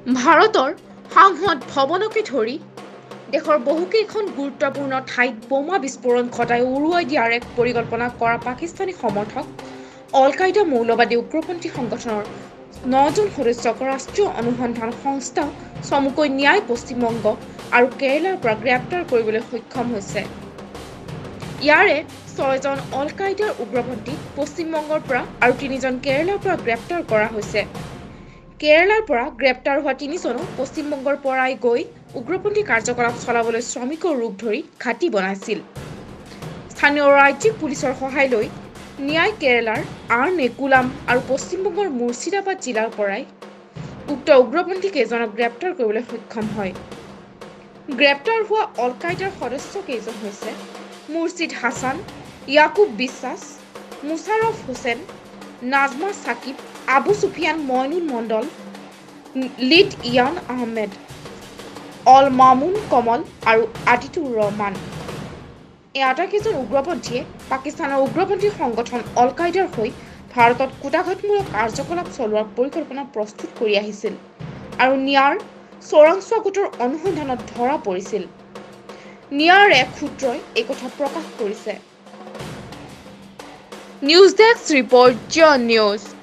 ভাৰতৰ সাংসদ ভৱনকে ধৰি দেশৰ বহুকেইখন গুৰুত্বপূৰ্ণ ঠাইত বোমা বিস্ফোৰণ ঘটাই উৰুৱাই দিয়াৰ এক পৰিকল্পনা কৰা পাকিস্তানী সমৰ্থক অল কায়দা মৌলবাদী উগ্ৰপন্থী সংগঠনৰ 9জন সদস্যক ৰাষ্ট্ৰীয় অনুসন্ধান সংস্থা চমুকৈ ন্যায় পশ্চিমবংগ আৰু কেৰালাৰ পৰা গ্ৰেপ্তাৰ কৰিবলৈ সক্ষম হৈছে। ইয়াৰে 6জন অল কায়দাৰ উগ্ৰপন্থী পশ্চিমবংগৰ পৰা আৰু 3জন কেৰালাৰ পৰা গ্ৰেপ্তাৰ কৰা হৈছে। কেৰালাৰ পৰা গ্ৰেপ্তাৰ হোৱা 3জনো পশ্চিমবংগৰ পৰাই গৈ উগ্ৰপন্থী কাৰ্যকলাপ চলাবলৈ শ্ৰমিকৰ ৰূপ ধৰি ঘাটি বনাইছিল। স্থানীয় ৰাজ্যিক পুলিচৰ সহায় লৈ ন্যায় কেৰালাৰ নেকুলাম আৰু পশ্চিমবংগৰ মুৰ্ছিদাবাদ জিলাৰ পৰাই উক্ত উগ্ৰপন্থী কেইজনক গ্ৰেপ্তাৰ কৰিবলৈ সক্ষম হয়। গ্ৰেপ্তাৰ হোৱা অল কায়দাৰ সদস্য কেইজন হৈছে মুৰ্ছিদ হাছান, ইয়াকুব বিশ্বাস, মুছাৰফ হোসেন, নাজমা সাকিব, আবু সুফিয়ান মইনুল মণ্ডল, লিড ইয়ান আহমেদ, অল মামুন কমল আৰু আতিতুৰ ৰহমান। এই আটাইকেইজন উগ্ৰপন্থীয়ে পাকিস্তানৰ উগ্ৰপন্থী সংগঠন অল কায়দাৰ হৈ ভাৰতত কুটাঘাতমূলক কাৰ্যকলাপ চলোৱাৰ পৰিকল্পনা প্ৰস্তুত কৰি আহিছিল আৰু নিয়াৰ চোৰাংচোৱা গোটৰ অনুসন্ধানত ধৰা পৰিছিল। নিয়াৰ এক সূত্ৰই এই কথা প্ৰকাশ কৰিছে। নিউজ ডেস্ক ৰিপৰ্ট, জন নিউজ।